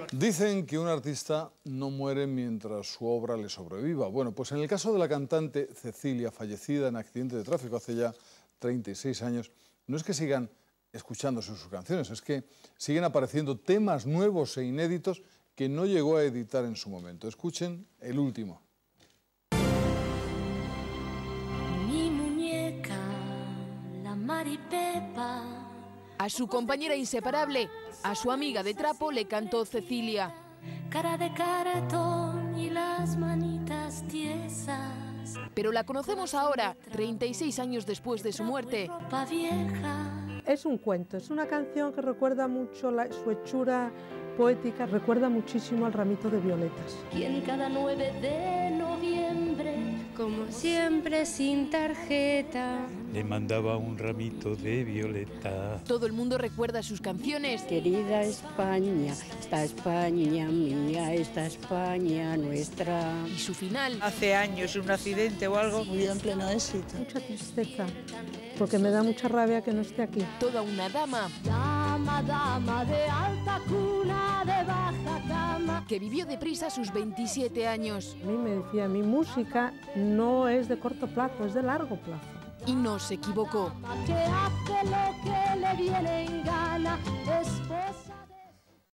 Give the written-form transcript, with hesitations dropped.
Dicen que un artista no muere mientras su obra le sobreviva. Bueno, pues en el caso de la cantante Cecilia, fallecida en accidente de tráfico hace ya 36 años, no es que sigan escuchándose sus canciones, es que siguen apareciendo temas nuevos e inéditos que no llegó a editar en su momento. Escuchen el último. Mi muñeca, la Maripepa. A su compañera inseparable, a su amiga de trapo, le cantó Cecilia. Cara de cartón y las manitas tiesas. Pero la conocemos ahora, 36 años después de su muerte. Ropa vieja. Es un cuento, es una canción que recuerda mucho su hechura poética, recuerda muchísimo al ramito de violetas. Quien cada 9 de noviembre, como siempre sin tarjeta, le mandaba un ramito de violeta. Todo el mundo recuerda sus canciones. Querida España, esta España mía, esta España nuestra. Y su final. Hace años un accidente o algo. Murió en pleno éxito. Mucha tristeza, porque me da mucha rabia que no esté aquí. Toda una dama. Dama, dama de alta cuna, de baja cama. Que vivió deprisa sus 27 años. A mí me decía, mi música no es de corto plazo, es de largo plazo. Y no se equivocó. Que hace lo que le viene en gana, esposa.